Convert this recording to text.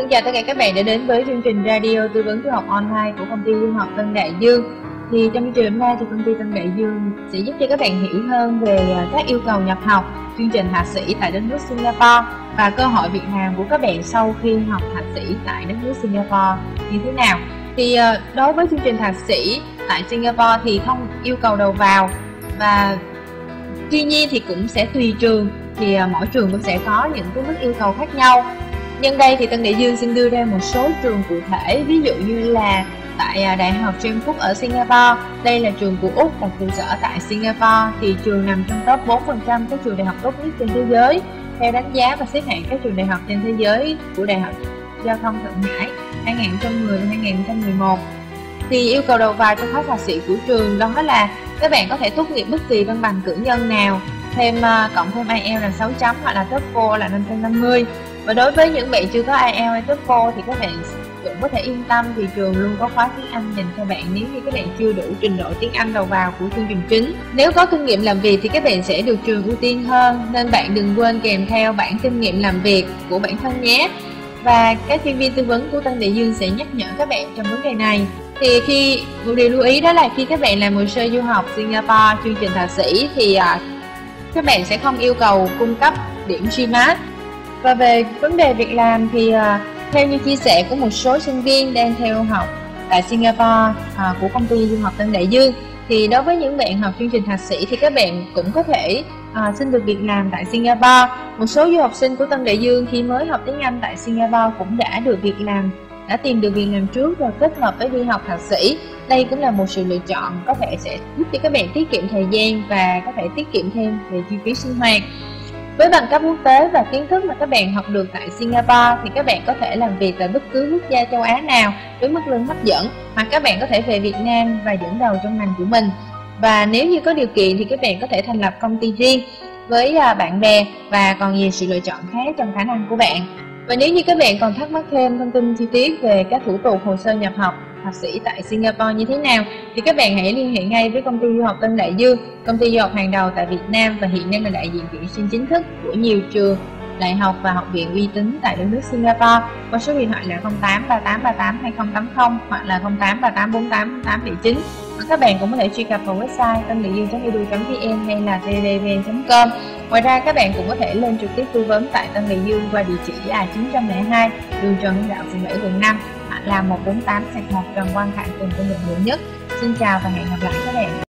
Xin chào tất cả các bạn đã đến với chương trình radio tư vấn du học online của công ty du học Tân Đại Dương. Thì trong chương trình hôm nay thì công ty Tân Đại Dương sẽ giúp cho các bạn hiểu hơn về các yêu cầu nhập học chương trình thạc sĩ tại đất nước Singapore và cơ hội việc làm của các bạn sau khi học thạc sĩ tại đất nước Singapore như thế nào. Thì đối với chương trình thạc sĩ tại Singapore thì không yêu cầu đầu vào, và tuy nhiên thì cũng sẽ tùy trường, thì mỗi trường cũng sẽ có những cái mức yêu cầu khác nhau. Nhân đây thì Tân Đại Dương xin đưa ra một số trường cụ thể, ví dụ như là tại Đại học James Cook ở Singapore. Đây là trường của Úc, đặt trụ sở tại Singapore, thì trường nằm trong top 4% các trường đại học tốt nhất trên thế giới theo đánh giá và xếp hạng các trường đại học trên thế giới của Đại học Giao thông Thượng Hải 2010-2011. Thì yêu cầu đầu vào cho khóa thạc sĩ của trường đó là các bạn có thể tốt nghiệp bất kỳ văn bằng cử nhân nào, thêm cộng thêm IELTS là 6 chấm hoặc là TOEFL là 550. Và đối với những bạn chưa có IELTS hay TOEFL thì các bạn cũng có thể yên tâm, thì trường luôn có khóa tiếng Anh dành cho bạn nếu như các bạn chưa đủ trình độ tiếng Anh đầu vào của chương trình chính. Nếu có kinh nghiệm làm việc thì các bạn sẽ được trường ưu tiên hơn, nên bạn đừng quên kèm theo bản kinh nghiệm làm việc của bản thân nhé. Và các chuyên viên tư vấn của Tân Đại Dương sẽ nhắc nhở các bạn trong vấn đề này. Thì một điều lưu ý đó là khi các bạn làm hồ sơ du học Singapore chương trình thạc sĩ thì các bạn sẽ không yêu cầu cung cấp điểm GMAT. Và về vấn đề việc làm thì theo như chia sẻ của một số sinh viên đang theo học tại Singapore của công ty du học Tân Đại Dương, thì đối với những bạn học chương trình thạc sĩ thì các bạn cũng có thể xin được việc làm tại Singapore. Một số du học sinh của Tân Đại Dương khi mới học tiếng Anh tại Singapore cũng đã tìm được việc làm trước rồi kết hợp với đi học thạc sĩ. Đây cũng là một sự lựa chọn có thể sẽ giúp cho các bạn tiết kiệm thời gian và có thể tiết kiệm thêm về chi phí sinh hoạt. Với bằng cấp quốc tế và kiến thức mà các bạn học được tại Singapore thì các bạn có thể làm việc tại bất cứ quốc gia châu Á nào với mức lương hấp dẫn, hoặc các bạn có thể về Việt Nam và dẫn đầu trong ngành của mình. Và nếu như có điều kiện thì các bạn có thể thành lập công ty riêng với bạn bè, và còn nhiều sự lựa chọn khác trong khả năng của bạn. Và nếu như các bạn còn thắc mắc thêm thông tin chi tiết về các thủ tục hồ sơ nhập học thạc sĩ tại Singapore như thế nào thì các bạn hãy liên hệ ngay với công ty du học Tân Đại Dương, công ty du học hàng đầu tại Việt Nam và hiện đang là đại diện tuyển sinh chính thức của nhiều trường đại học và học viện uy tín tại đất nước Singapore, qua số điện thoại là 0838382080 hoặc là 0838488879. Và các bạn cũng có thể truy cập vào website tandaiduong.edu.vn hay là tdv.com. Ngoài ra các bạn cũng có thể lên trực tiếp tư vấn tại Tân Đại Dương qua địa chỉ là 902 đường Trần Hưng Đạo, phường 7, quận 5 hoặc là 148/1 Trần Quang Khải, phường Tân Định, quận Nhất. Xin chào và hẹn gặp lại các bạn.